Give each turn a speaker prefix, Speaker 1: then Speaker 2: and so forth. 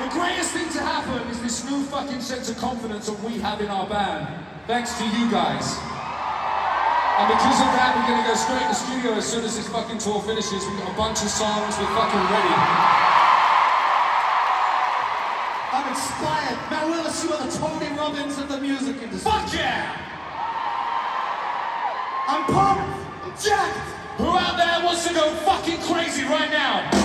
Speaker 1: The greatest thing to happen is this new fucking sense of confidence that we have in our band. Thanks to you guys. And because of that, we're gonna go straight to the studio as soon as this fucking tour finishes. We've got a bunch of songs, we're fucking ready.
Speaker 2: I'm inspired. Matt Willis, you are the Tony Robbins of the music industry.
Speaker 1: Fuck yeah!
Speaker 2: I'm pumped. I'm jacked.
Speaker 1: Who out there wants to go fucking crazy right now?